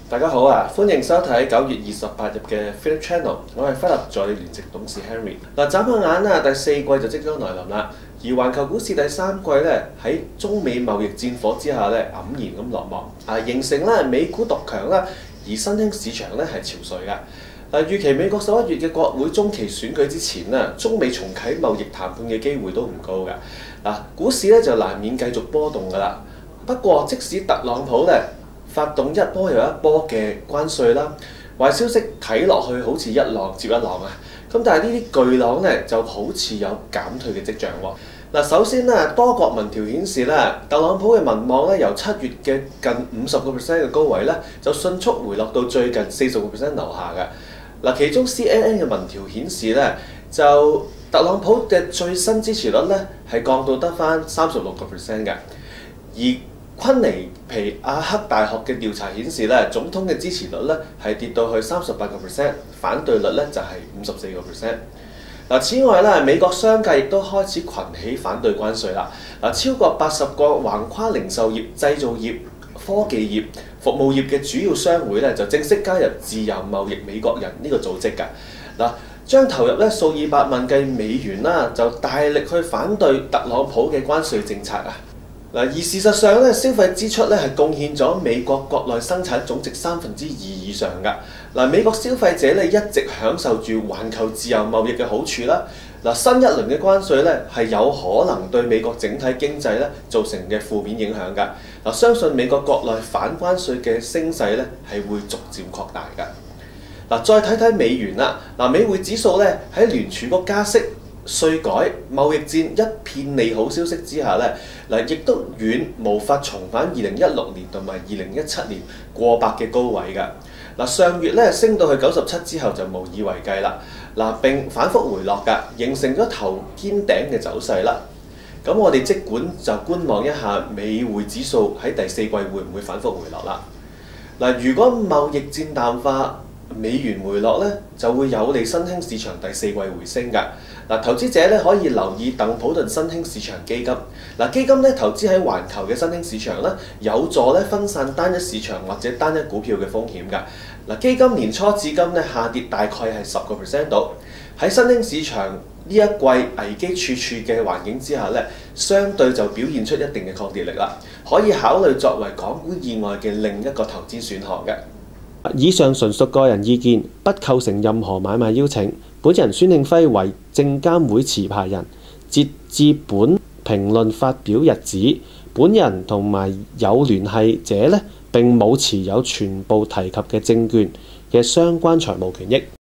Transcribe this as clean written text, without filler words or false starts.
大家好啊！歡迎收睇9月28日嘅 Philip Channel， 我係 Philip 助理聯席董事 Henry。眨下眼啊，第四季就即將來臨啦。而環球股市第三季咧喺中美貿易戰火之下咧黯然咁落幕，形成咧美股獨強啦，而新興市場咧係潮水嘅。預期美國11月嘅國會中期選舉之前咧，中美重啟貿易談判嘅機會都唔高嘅。股市咧就難免繼續波動㗎啦。不過即使特朗普咧發動一波又一波嘅關稅啦，壞消息睇落去好似一浪接一浪啊！咁但係呢啲巨浪咧就好似有減退嘅跡象喎。首先咧，多國民調顯示咧，特朗普嘅民望咧由7月嘅近50% 嘅高位咧，就迅速回落到最近40% 樓下嘅。其中 CNN 嘅民調顯示咧，就特朗普嘅最新支持率咧係降到得返36% 嘅，而昆尼皮亞克大學嘅調查顯示咧，總統嘅支持率咧係跌到去38%，反對率咧就係54%。此外咧，美國商界亦都開始群起反對關稅啦。超過80個橫跨零售業、製造業、科技業、服務業嘅主要商會咧就正式加入自由貿易美國人呢個組織㗎。將投入咧數以百萬計美元啦，就大力去反對特朗普嘅關稅政策啊！而事實上咧，消費支出咧係貢獻咗美國國內生產總值2%以上㗎。美國消費者咧一直享受住環球自由貿易嘅好處啦。新一輪嘅關稅咧係有可能對美國整體經濟咧造成嘅負面影響㗎。相信美國國內反關稅嘅聲勢咧係會逐漸擴大㗎。再睇睇美元啦。美匯指數咧喺聯儲局加息、稅改、貿易戰一片利好消息之下咧，亦都遠無法重返2016年同埋2017年過百嘅高位㗎。上月咧升到去97之後就無以為繼啦。並反覆回落㗎，形成咗頭肩頂嘅走勢啦。咁我哋即管就觀望一下美匯指數喺第四季會唔會反覆回落啦。如果貿易戰淡化，美元回落咧，就會有利新興市場第四季回升㗎。投資者咧可以留意鄧普頓新興市場基金。基金咧投資喺環球嘅新興市場咧，有助咧分散單一市場或者單一股票嘅風險㗎。基金年初至今咧下跌大概係10% 度。喺新興市場呢一季危機處處嘅環境之下咧，相對就表現出一定嘅抗跌力啦。可以考慮作為港股以外嘅另一個投資選項嘅。 以上純屬個人意見，不構成任何買賣邀請。本人孫慶輝為證監會持牌人，截至本評論發表日子，本人同埋有聯繫者並冇持有全部提及嘅證券嘅相關財務權益。